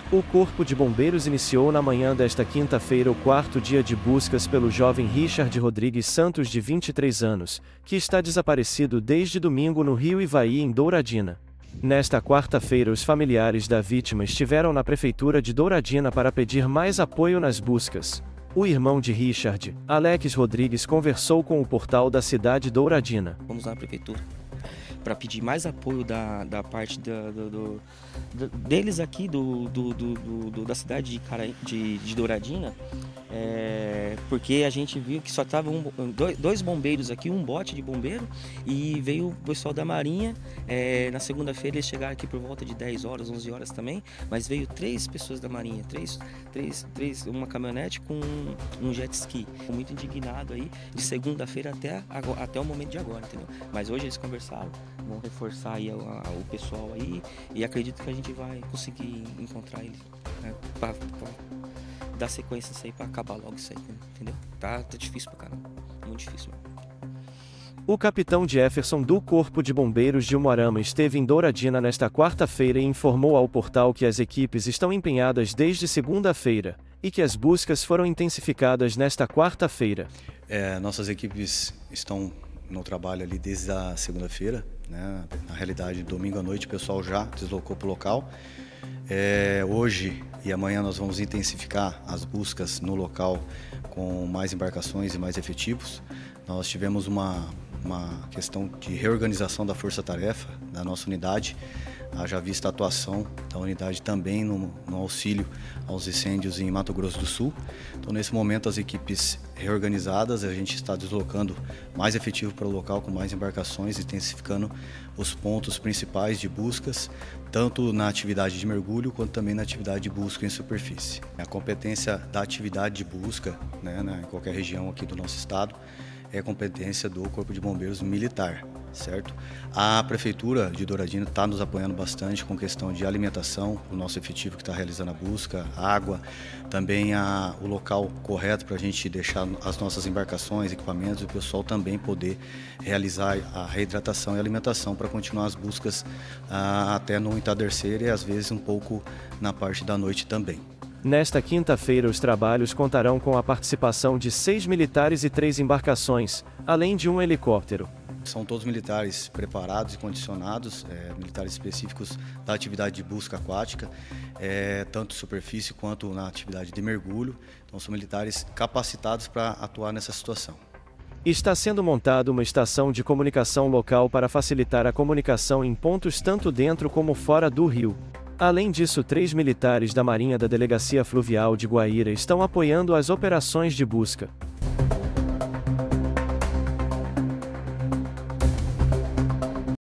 O Corpo de Bombeiros iniciou na manhã desta quinta-feira o quarto dia de buscas pelo jovem Richard Rodrigues Santos, de 23 anos, que está desaparecido desde domingo no Rio Ivaí, em Douradina. Nesta quarta-feira, os familiares da vítima estiveram na prefeitura de Douradina para pedir mais apoio nas buscas. O irmão de Richard, Alex Rodrigues, conversou com o portal da cidade Douradina. Vamos lá na prefeitura para pedir mais apoio da parte deles aqui da cidade de Douradina, porque a gente viu que só estavam dois bombeiros aqui, um bote de bombeiro, e veio o pessoal da Marinha. Na segunda-feira eles chegaram aqui por volta de 10 horas, 11 horas também, mas veio 3 pessoas da Marinha, uma caminhonete com um jet ski. Fico muito indignado aí, de segunda-feira até o momento de agora, entendeu? Mas hoje eles conversaram, vão reforçar aí o pessoal aí, e acredito que a gente vai conseguir encontrar ele, né, pra dar sequência nisso aí, pra acabar logo isso aí, entendeu? Tá difícil pra caramba, muito difícil mesmo. O capitão Jefferson, do Corpo de Bombeiros de Umuarama, esteve em Douradina nesta quarta-feira e informou ao portal que as equipes estão empenhadas desde segunda-feira, e que as buscas foram intensificadas nesta quarta-feira. Nossas equipes estão no trabalho ali desde a segunda-feira, né? Na realidade, domingo à noite o pessoal já deslocou para o local. Hoje e amanhã nós vamos intensificar as buscas no local com mais embarcações e mais efetivos. Nós tivemos uma questão de reorganização da força-tarefa da nossa unidade, haja vista a atuação da unidade também no auxílio aos incêndios em Mato Grosso do Sul. Então, nesse momento, as equipes reorganizadas, a gente está deslocando mais efetivo para o local com mais embarcações, intensificando os pontos principais de buscas, tanto na atividade de mergulho quanto também na atividade de busca em superfície. A competência da atividade de busca, né, em qualquer região aqui do nosso estado, é competência do Corpo de Bombeiros Militar, certo? A Prefeitura de Douradina está nos apoiando bastante com questão de alimentação, o nosso efetivo que está realizando a busca, água, também o local correto para a gente deixar as nossas embarcações, equipamentos, e o pessoal também poder realizar a reidratação e alimentação para continuar as buscas até no entardecer e às vezes um pouco na parte da noite também. Nesta quinta-feira, os trabalhos contarão com a participação de 6 militares e 3 embarcações, além de um helicóptero. São todos militares preparados e condicionados, militares específicos da atividade de busca aquática, tanto superfície quanto na atividade de mergulho. Então, são militares capacitados para atuar nessa situação. Está sendo montada uma estação de comunicação local para facilitar a comunicação em pontos tanto dentro como fora do rio. Além disso, 3 militares da Marinha da Delegacia Fluvial de Guaíra estão apoiando as operações de busca.